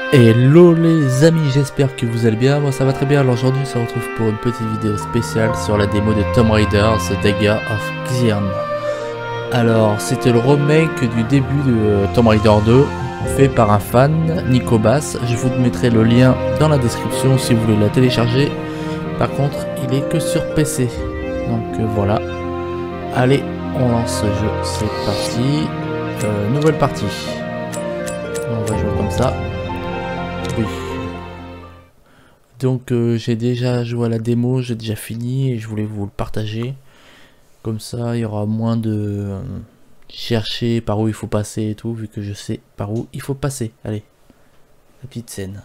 Hello les amis, j'espère que vous allez bien, moi ça va très bien. Alors aujourd'hui on se retrouve pour une petite vidéo spéciale sur la démo de Tomb Raider The Dagger of Xian. Alors c'était le remake du début de Tomb Raider 2 fait par un fan, Nico Bass. Je vous mettrai le lien dans la description si vous voulez la télécharger. Par contre il est que sur PC, donc voilà. Allez, on lance ce jeu, c'est parti. Nouvelle partie. On va jouer comme ça. Oui. Donc j'ai déjà joué à la démo, j'ai déjà fini et je voulais vous le partager. Comme ça il y aura moins de chercher par où il faut passer et tout, vu que je sais par où il faut passer. Allez, la petite scène.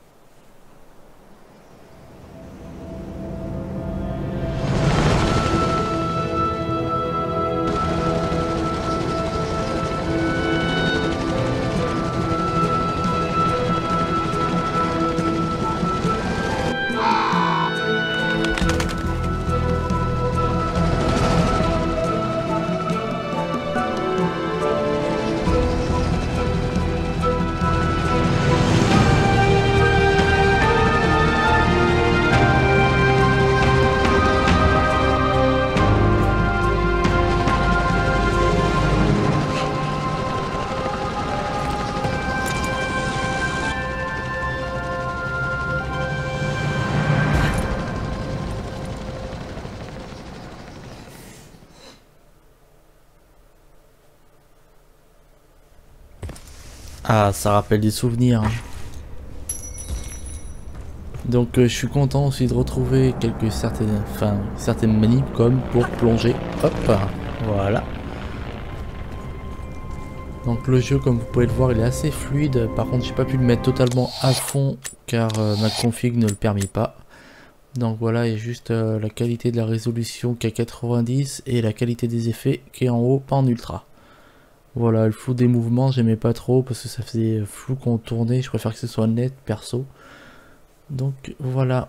Ah, ça rappelle des souvenirs. Donc je suis content aussi de retrouver certaines manips comme pour plonger. Hop, voilà. Donc le jeu, comme vous pouvez le voir, il est assez fluide. Par contre j'ai pas pu le mettre totalement à fond car ma config ne le permet pas. Donc voilà, il y a juste la qualité de la résolution qui est à 90 et la qualité des effets qui est en haut, pas en ultra. Voilà, le flou des mouvements, j'aimais pas trop parce que ça faisait flou quand on tournait. Je préfère que ce soit net, perso. Donc voilà.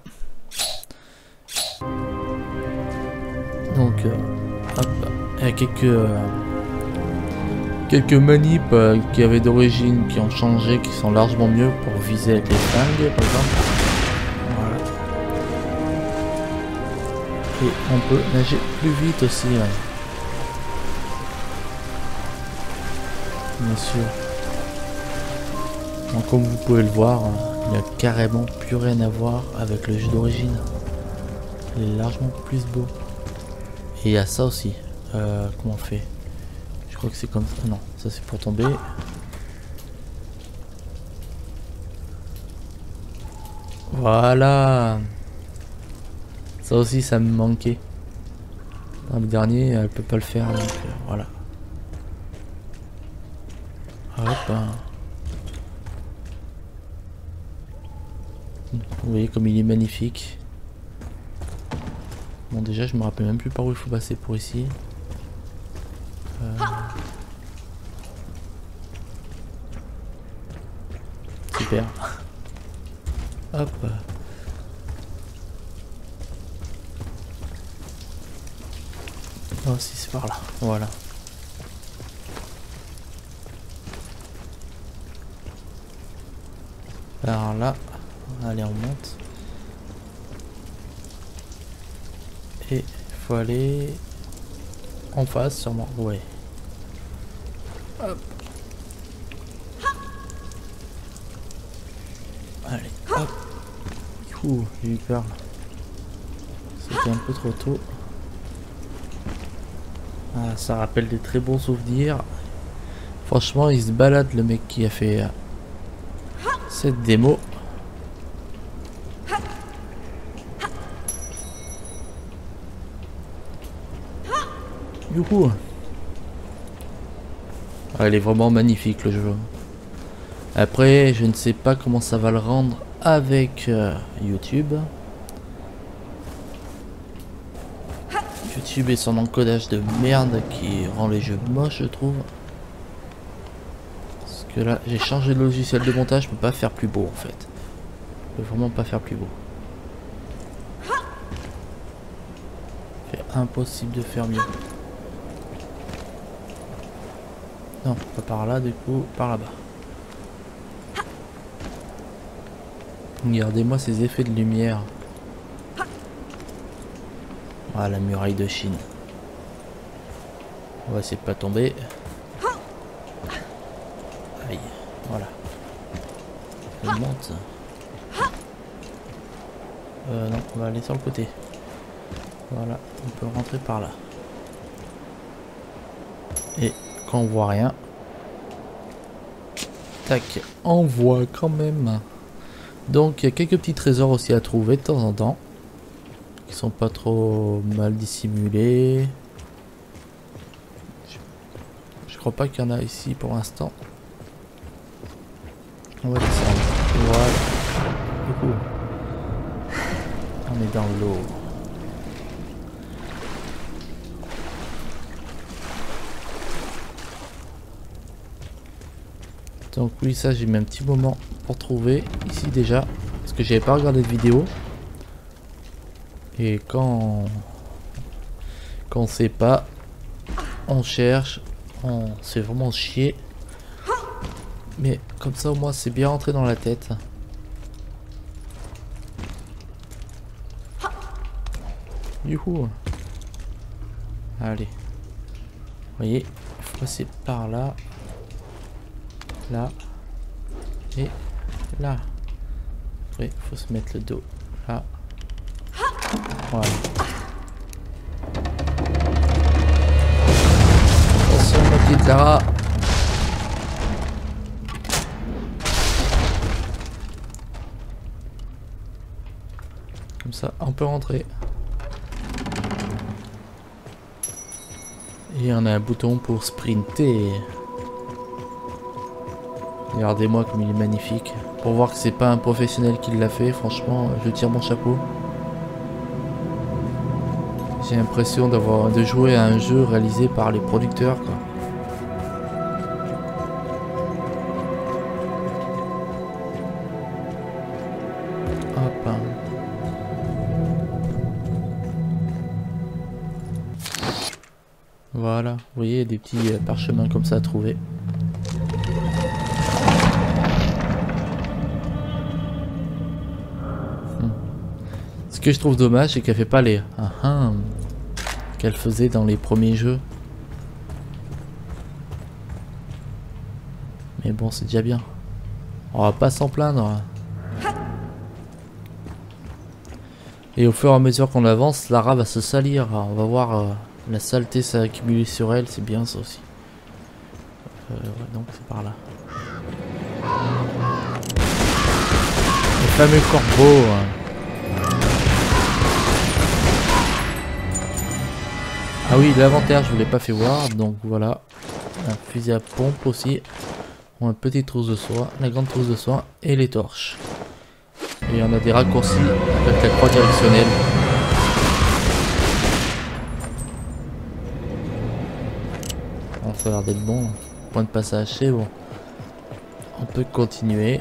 Donc, hop, il y a quelques manips qui avaient d'origine, qui ont changé, qui sont largement mieux pour viser avec les flingues, par exemple. Voilà. Et on peut nager plus vite aussi. Ouais. Bien sûr. Donc, comme vous pouvez le voir, il n'y a carrément plus rien à voir avec le jeu d'origine. Il est largement plus beau. Et il y a ça aussi. Comment on fait? Je crois que c'est comme ça. Non, ça c'est pour tomber. Voilà. Ça aussi, ça me manquait. Dans le dernier, elle peut pas le faire. Donc voilà. Hop. Vous voyez comme il est magnifique. Bon, déjà je me rappelle même plus par où il faut passer pour ici. Super. Hop. Oh si, c'est par là. Voilà. Par là. Allez, on monte. Et il faut aller en face sûrement. Ouais. Hop. Allez, hop. Ouh, j'ai eu peur. C'était un peu trop tôt. Ah, ça rappelle des très bons souvenirs. Franchement, il se balade le mec qui a fait cette démo. Du coup, ah, il est vraiment magnifique le jeu. Après, je ne sais pas comment ça va le rendre avec YouTube. YouTube et son encodage de merde qui rend les jeux moches, je trouve. Parce que là, j'ai changé de logiciel de montage, je peux pas faire plus beau en fait. Je peux vraiment pas faire plus beau. C'est impossible de faire mieux. Non, pas par là, du coup, par là-bas. Regardez-moi ces effets de lumière. Ah, la muraille de Chine. On va essayer de pas tomber. Aïe, voilà. Je monte. Non, on va aller sur le côté. Voilà, on peut rentrer par là. Et quand on voit rien, tac, on voit quand même. Donc il y a quelques petits trésors aussi à trouver de temps en temps, qui sont pas trop mal dissimulés. Je crois pas qu'il y en a ici pour l'instant. On va descendre. Voilà. Du coup, on est dans l'eau. Donc oui, ça j'ai mis un petit moment pour trouver ici déjà, parce que j'avais pas regardé de vidéo. Et quand on sait pas, on cherche, on se fait vraiment chier. Mais comme ça au moins c'est bien rentré dans la tête. Youhou. Allez. Vous voyez, il faut passer par là. Là. Et là. Après, il faut se mettre le dos là. Voilà. Attention ma petite Lara. Comme ça, on peut rentrer. Et on a un bouton pour sprinter. Regardez-moi comme il est magnifique. Pour voir que c'est pas un professionnel qui l'a fait, franchement, je tire mon chapeau. J'ai l'impression de jouer à un jeu réalisé par les producteurs, quoi. Hop. Voilà, vous voyez des petits parchemins comme ça à trouver. Ce que je trouve dommage, c'est qu'elle fait pas les qu'elle faisait dans les premiers jeux. Mais bon, c'est déjà bien. On va pas s'en plaindre. Et au fur et à mesure qu'on avance, Lara va se salir. On va voir la saleté s'accumuler sur elle, c'est bien ça aussi. Ouais, donc c'est par là. Le fameux corbeau. Ah oui, l'inventaire, je vous l'ai pas fait voir, donc voilà. Un fusil à pompe aussi. Une petite trousse de soie, la grande trousse de soie et les torches. Et on a des raccourcis avec la croix directionnelle. On va l'air d'être bon. Point de passage, c'est bon. On peut continuer.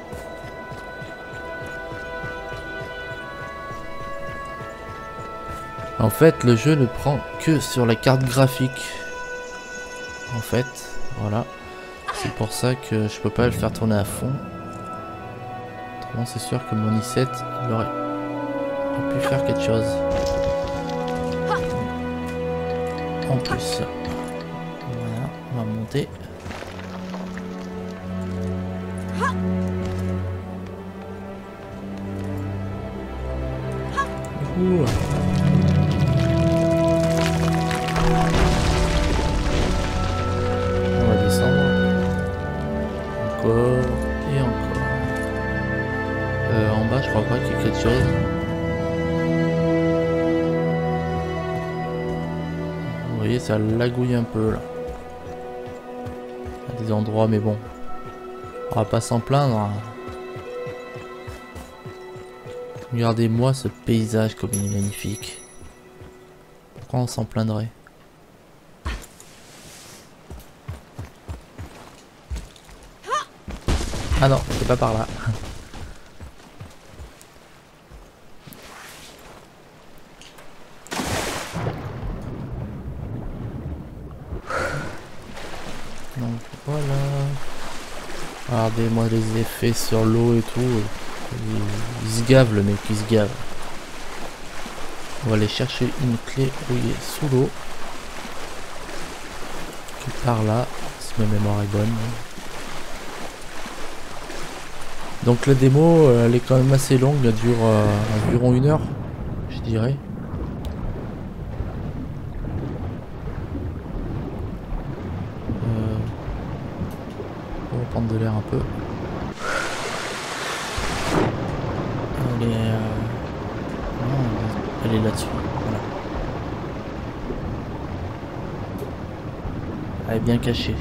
En fait, le jeu ne prend que sur la carte graphique. En fait, voilà. C'est pour ça que je peux pas le faire tourner à fond. Autrement, c'est sûr que mon i7, il aurait pu faire quelque chose. En plus. Voilà, on va monter. Ouh. Et encore. En bas, je crois pas qu'il y ait quelque chose. Vous voyez, ça lagouille un peu là. Il y a des endroits, mais bon. On va pas s'en plaindre. Regardez-moi ce paysage comme il est magnifique. Pourquoi on s'en plaindrait? Ah non, c'est pas par là. Donc voilà. Regardez-moi les effets sur l'eau et tout. Il se gave le mec, il se gave. On va aller chercher une clé où il est sous l'eau. Qui est par là, si ma mémoire est bonne. Donc la démo, elle est quand même assez longue, elle dure environ 1 heure, je dirais. On va prendre de l'air un peu. Elle est là-dessus. Voilà. Elle est bien cachée.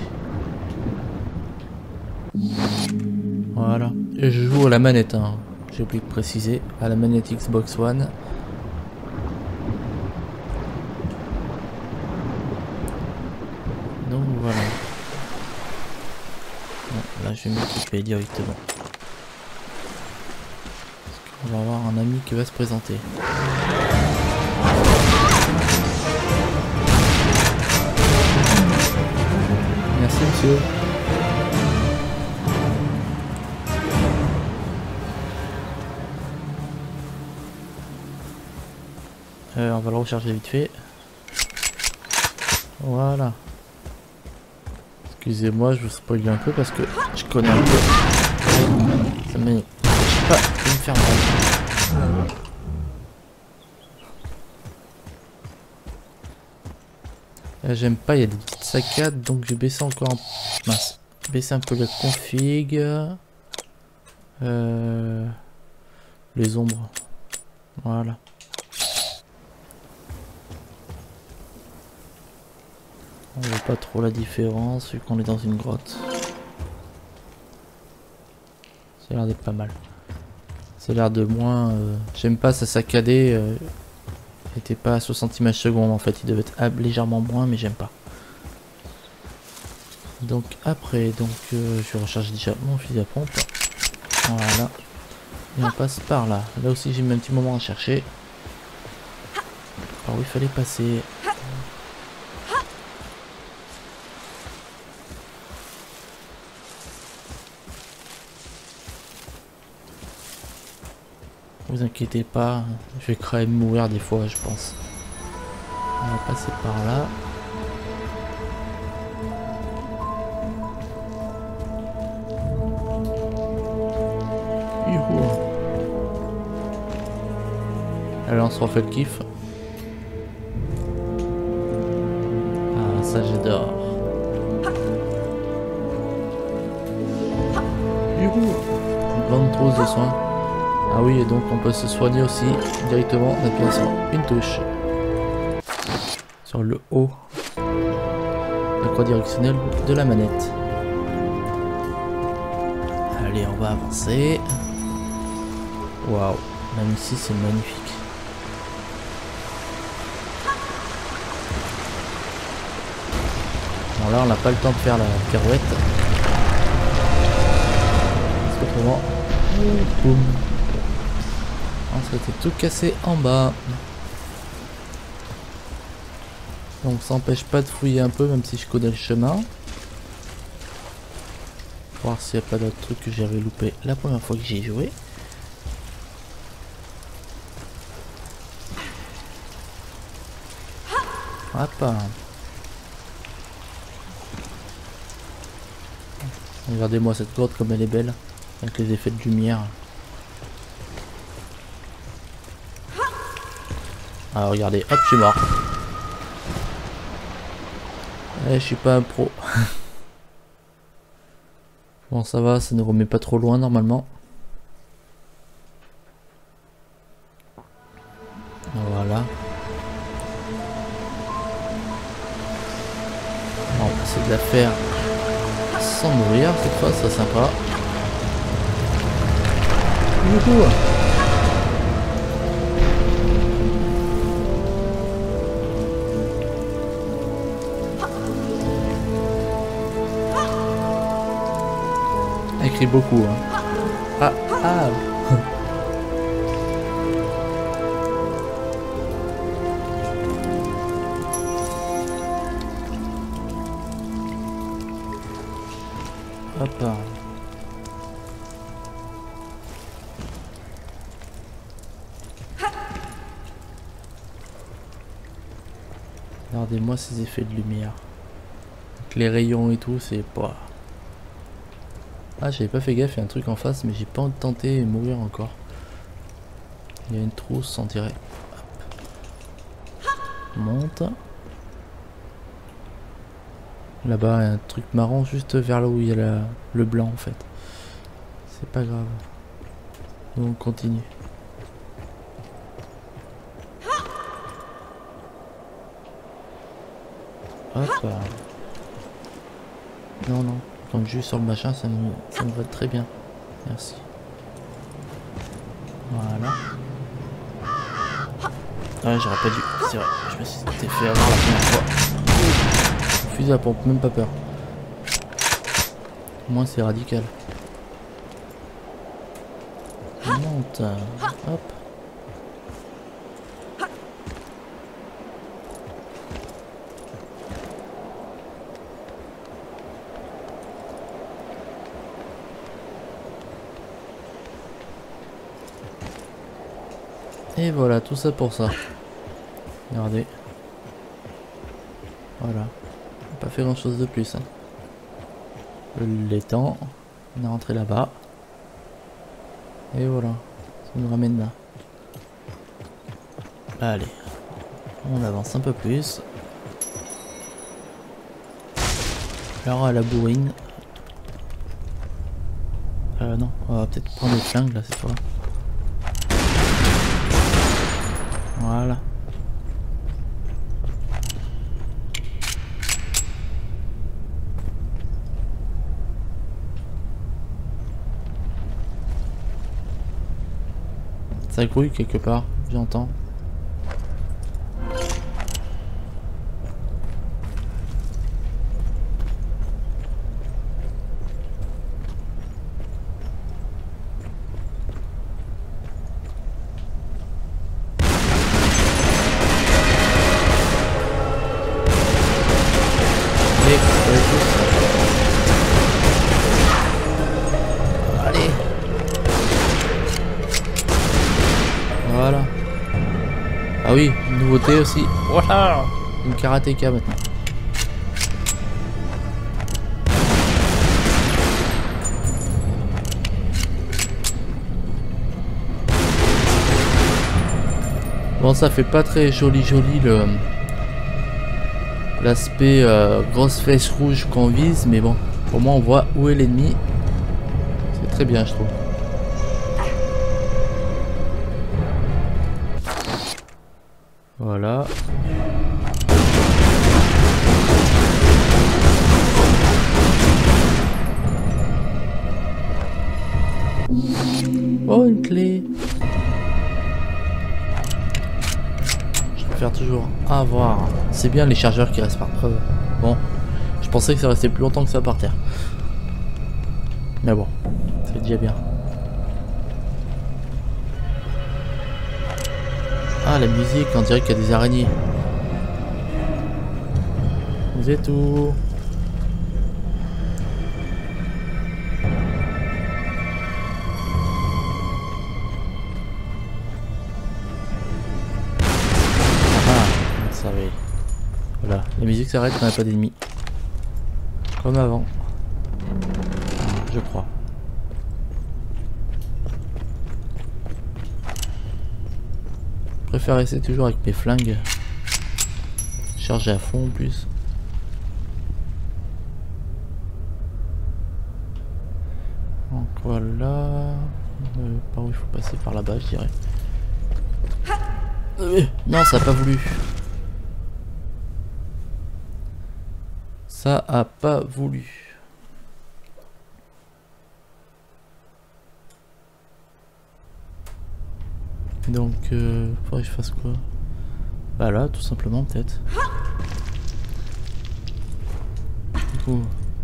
Voilà. Et je joue à la manette, hein. J'ai oublié de préciser. À la manette Xbox One. Donc voilà. Bon, là je vais m'occuper directement. On va avoir un ami qui va se présenter. Merci monsieur. On va le recharger vite fait. Voilà. Excusez-moi, je vous spoil un peu parce que je connais un peu. Ça me... pas de me faire mal. J'aime pas, il y a des petites saccades, donc je vais baisser encore un... mince. Baisser un peu la config. Les ombres. Voilà. On voit pas trop la différence vu qu'on est dans une grotte. Ça a l'air d'être pas mal. Ça a l'air de moins... J'aime pas ça saccader. Il était pas à 60 images secondes en fait. Il devait être légèrement moins mais j'aime pas. Donc après, je recharge déjà mon fusil à pompe. Voilà. Et on passe par là. Là aussi j'ai mis un petit moment à chercher. Par où il fallait passer. Vous inquiétez pas, je vais quand même mourir des fois, je pense. On va passer par là. Youhou. Allez, on se refait le kiff. Ah, ça j'adore. Youhou. Une grande trousse de soins. Ah oui, et donc on peut se soigner aussi directement en appuyant sur une touche. Sur le haut. La croix directionnelle de la manette. Allez, on va avancer. Waouh, même ici c'est magnifique. Bon là on n'a pas le temps de faire la pirouette. Parce qu'autrement... boum. On s'était tout cassé en bas. Donc ça n'empêche pas de fouiller un peu même si je connais le chemin. Voir s'il n'y a pas d'autres trucs que j'avais loupé la première fois que j'y ai joué. Hop. Regardez-moi cette grotte comme elle est belle. Avec les effets de lumière. Ah regardez, hop, je suis mort. Je suis pas un pro. Bon ça va, ça ne remet pas trop loin normalement. Voilà. On va essayer de la faire sans mourir cette fois, ça sympa. Youhou. Écrit beaucoup hein. Ah ah. Hop. Regardez-moi ces effets de lumière. Avec les rayons et tout, c'est pas... Ah, j'avais pas fait gaffe, il y a un truc en face, mais j'ai pas tenté de mourir encore. Il y a une trousse, on dirait. Hop. Monte. Là-bas, il y a un truc marron juste vers là où il y a le blanc en fait. C'est pas grave. Donc on continue. Hop. Non, non. Donc juste sur le machin, ça me va très bien. Merci. Voilà. Ah, j'aurais pas dû. C'est vrai, je me suis fait avoir la première fois. Fusil à pompe, même pas peur. Au moins c'est radical. On monte. Hop. Et voilà, tout ça pour ça. Regardez. Voilà. On n'a pas fait grand chose de plus. Hein. L'étang. On est rentré là-bas. Et voilà. Ça nous ramène là. Allez. On avance un peu plus. Alors à la bourrine. Non. On va peut-être prendre le flingue là cette fois. Voilà. Ça grouille quelque part, j'entends. Allez. Voilà. Ah oui, une nouveauté aussi. Voilà. Une karatéka maintenant. Bon, ça fait pas très joli l'aspect grosse flèche rouge qu'on vise, mais bon, au moins on voit où est l'ennemi. C'est très bien, je trouve. Voilà. Oh, une clé. Je préfère toujours avoir. C'est bien les chargeurs qui restent par terre. Bon, je pensais que ça restait plus longtemps que ça par terre. Mais bon, c'est déjà bien. Ah, la musique, on dirait qu'il y a des araignées. Vous êtes où? Ah, ça va. Voilà, la musique s'arrête quand il n'y a pas d'ennemis. Comme avant. Je crois. Je préfère rester toujours avec mes flingues. Chargé à fond en plus. Donc voilà. Par où il faut passer? Par là-bas, je dirais. Non, ça a pas voulu. Ça a pas voulu. Donc, faudrait que je fasse quoi? Bah là, tout simplement, peut-être. Du coup...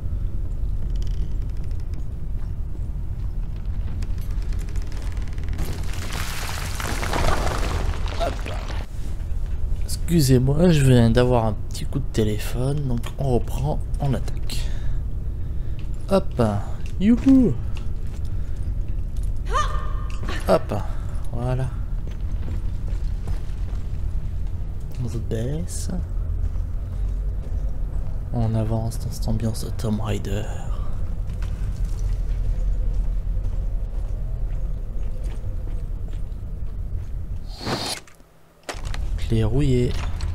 Excusez-moi, je viens d'avoir un petit coup de téléphone, donc on reprend, on attaque. Hop, youhou. Hop, voilà. On se baisse. On avance dans cette ambiance de Tomb Raider. Clé rouillée.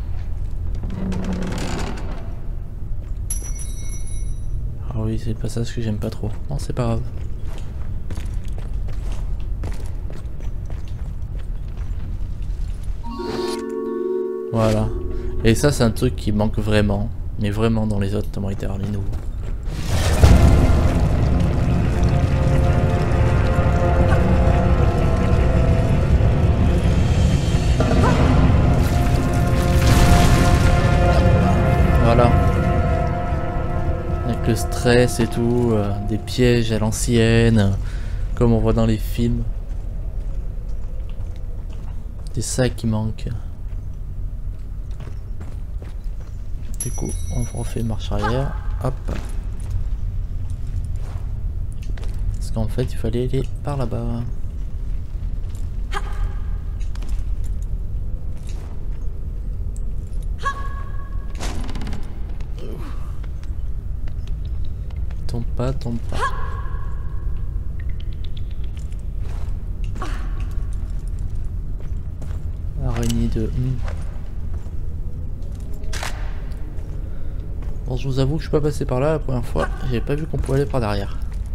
Ah oui, c'est le passage que j'aime pas trop. Non, c'est pas grave. Voilà. Et ça, c'est un truc qui manque vraiment. Mais vraiment dans les autres Tomb Raider, les nouveaux. Voilà. Avec le stress et tout, des pièges à l'ancienne, comme on voit dans les films. C'est ça qui manque. Du coup, on refait marche arrière. Hop. Parce qu'en fait, il fallait aller par là-bas. Tombe pas, tombe pas. Araignée de... Bon, je vous avoue que je suis pas passé par là la première fois, j'avais pas vu qu'on pouvait aller par derrière.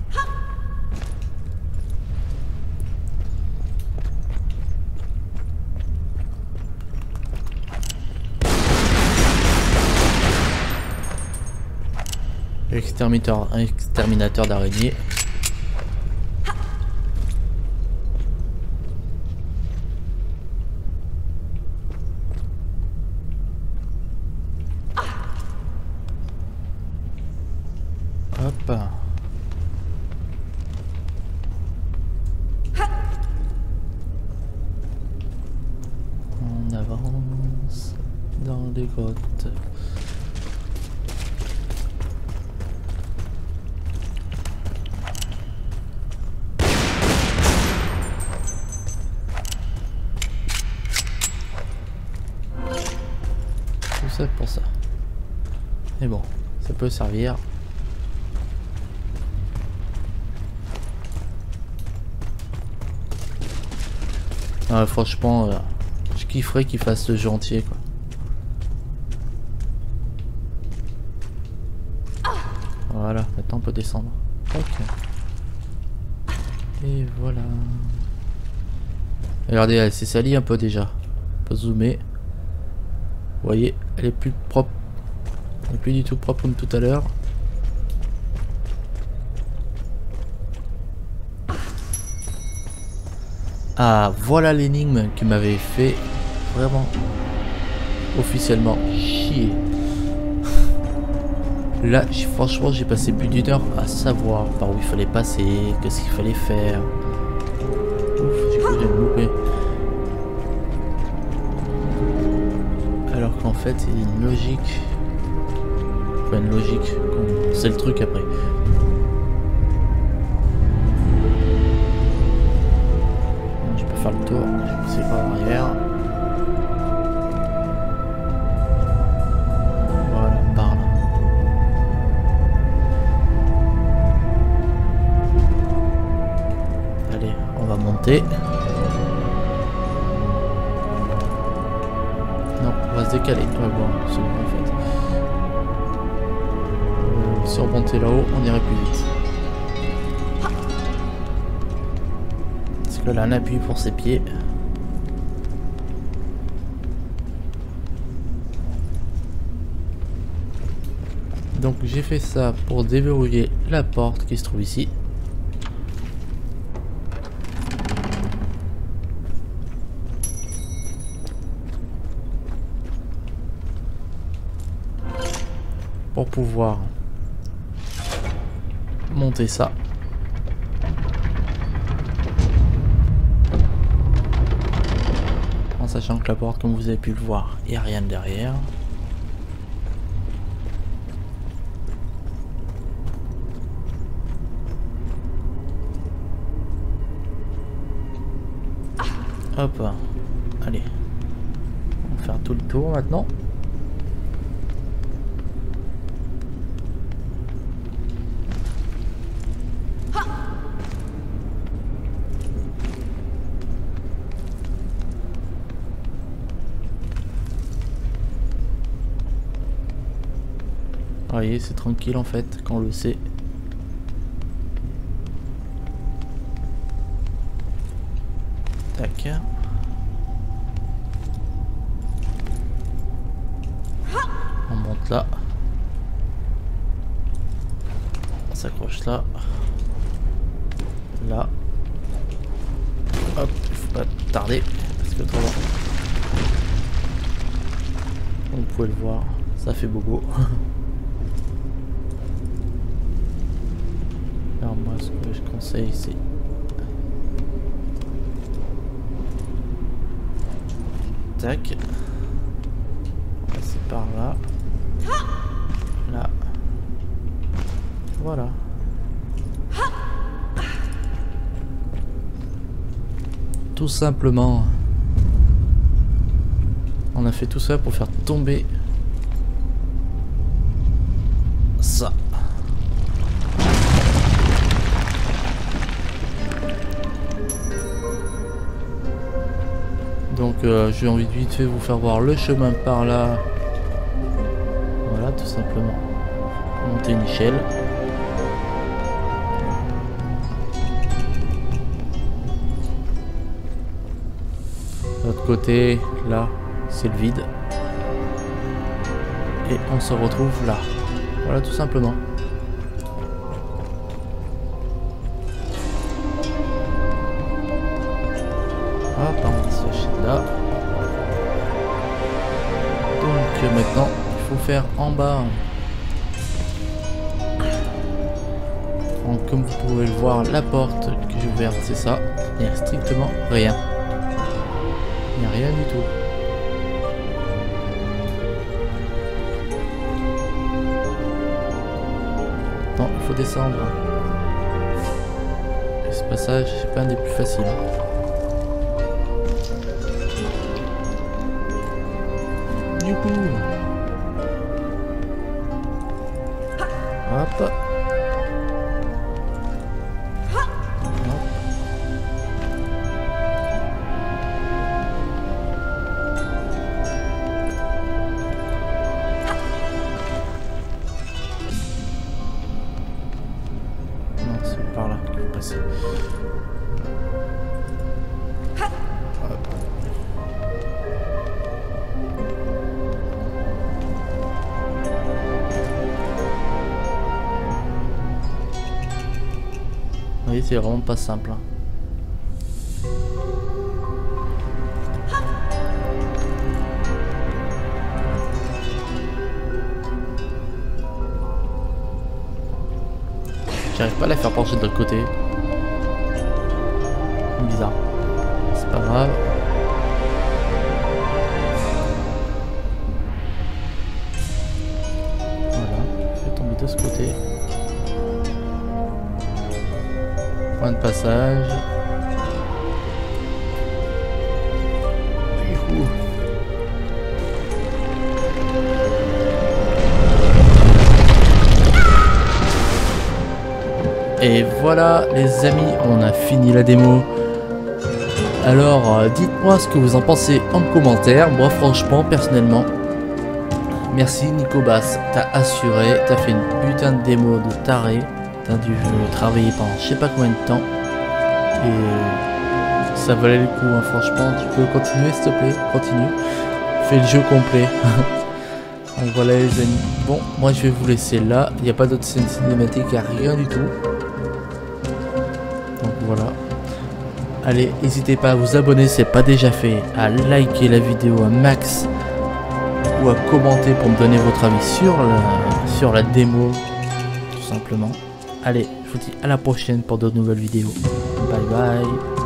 Exterminateur d'araignées. Hop. On avance dans les grottes. Tout ça pour ça. Mais bon, ça peut servir. Franchement, je kifferais qu'il fasse le jeu entier, quoi. Voilà, maintenant on peut descendre. Ok. Et voilà. Regardez, elle s'est salie un peu déjà. On peut zoomer. Vous voyez, elle est plus propre. Elle est plus du tout propre comme tout à l'heure. Ah, voilà l'énigme qui m'avait fait vraiment officiellement chier. Là, franchement, j'ai passé plus d'une heure à savoir par où il fallait passer, qu'est-ce qu'il fallait faire. Ouf, j'ai cru que j'allais me louper. Alors qu'en fait, c'est une logique. Pas une logique, c'est le truc après. Le tour, c'est pas arrière. Voilà, par là. Allez, on va monter. Non, on va se décaler. Ouais, bon, c'est bon en fait. Si on montait là-haut, on irait plus vite. Là, un appui pour ses pieds. Donc j'ai fait ça pour déverrouiller la porte qui se trouve ici. Pour pouvoir monter ça. Sachant que la porte, comme vous avez pu le voir, il n'y a rien derrière. Hop, allez, on va faire tout le tour maintenant. voyez, c'est tranquille en fait quand on le sait. Tac. On monte là. On s'accroche là. Là. Hop, il faut pas tarder parce que autrement, vous pouvez le voir, ça fait bobo. Alors moi ce que je conseille c'est tac, on va passer par là, là, voilà. Tout simplement, on a fait tout ça pour faire tomber ça. Donc j'ai envie de vite fait vous faire voir le chemin par là. Voilà, tout simplement. Monter une échelle. De l'autre côté, là, c'est le vide. Et on se retrouve là. Voilà, tout simplement. Hop, on va se lâcher là. Donc maintenant, il faut faire en bas. Donc, comme vous pouvez le voir, la porte que j'ai ouverte, c'est ça. Il n'y a strictement rien. Il n'y a rien du tout. Non, il faut descendre. Et ce passage, c'est pas un des plus faciles. Du coup. Hop. Par là qu'il faut passer. Vous voyez, c'est vraiment pas simple. Hein. J'arrive pas à la faire pencher de l'autre côté. Bizarre. C'est pas grave. Voilà. Je vais tomber de ce côté. Point de passage. Youhou. Et voilà les amis, on a fini la démo. Alors dites-moi ce que vous en pensez en commentaire. Moi franchement, personnellement, merci Nicobass, t'as assuré, t'as fait une putain de démo de taré. T'as dû travailler pendant je sais pas combien de temps. Et ça valait le coup, hein. Franchement, tu peux continuer s'il te plaît, continue. Fais le jeu complet. Donc voilà les amis. Bon, moi je vais vous laisser là. Il n'y a pas d'autres scènes cinématiques, il n'y a rien du tout. Donc voilà. Allez, n'hésitez pas à vous abonner si ce n'est pas déjà fait, à liker la vidéo un max ou à commenter pour me donner votre avis sur la démo, tout simplement. Allez, je vous dis à la prochaine pour de nouvelles vidéos. Bye bye.